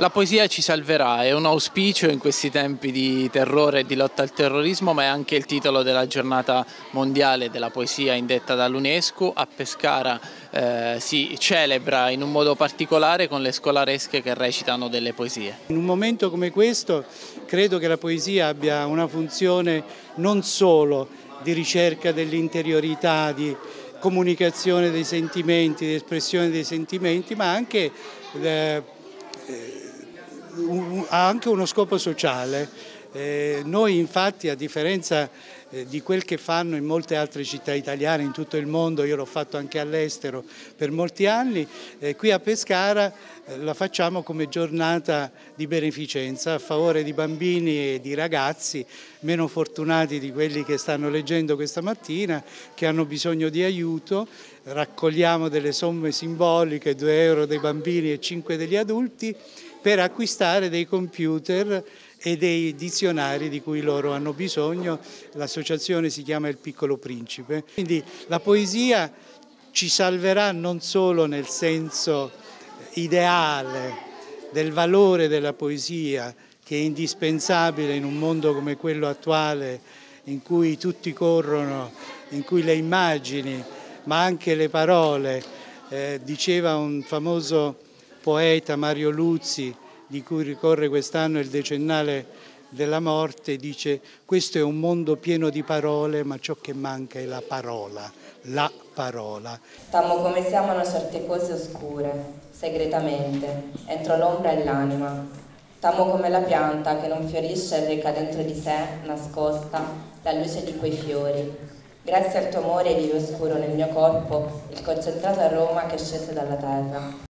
La poesia ci salverà, è un auspicio in questi tempi di terrore e di lotta al terrorismo, ma è anche il titolo della giornata mondiale della poesia indetta dall'UNESCO. A Pescara si celebra in un modo particolare con le scolaresche che recitano delle poesie. In un momento come questo credo che la poesia abbia una funzione non solo di ricerca dell'interiorità, di comunicazione dei sentimenti, di espressione dei sentimenti, ma anche ha anche uno scopo sociale. Noi infatti, a differenza di quel che fanno in molte altre città italiane, in tutto il mondo, io l'ho fatto anche all'estero per molti anni, qui a Pescara la facciamo come giornata di beneficenza a favore di bambini e di ragazzi meno fortunati di quelli che stanno leggendo questa mattina, che hanno bisogno di aiuto. Raccogliamo delle somme simboliche, 2 euro dei bambini e 5 degli adulti, per acquistare dei computer e dei dizionari di cui loro hanno bisogno. L'associazione si chiama Il Piccolo Principe. Quindi la poesia ci salverà non solo nel senso ideale del valore della poesia, che è indispensabile in un mondo come quello attuale, in cui tutti corrono, in cui le immagini, ma anche le parole, diceva un famoso poeta, Mario Luzzi, di cui ricorre quest'anno il decennale della morte, dice: questo è un mondo pieno di parole, ma ciò che manca è la parola, la parola. Tammo come si amano certe cose oscure, segretamente, entro l'ombra e l'anima. Tammo come la pianta che non fiorisce e reca dentro di sé, nascosta, la luce di quei fiori. Grazie al tuo amore vive oscuro nel mio corpo il concentrato aroma che scese dalla terra.